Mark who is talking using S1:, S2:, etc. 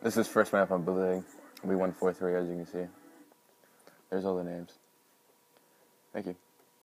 S1: This is first map on Bootleg. We won 4-3, as you can see. There's all the names. Thank you.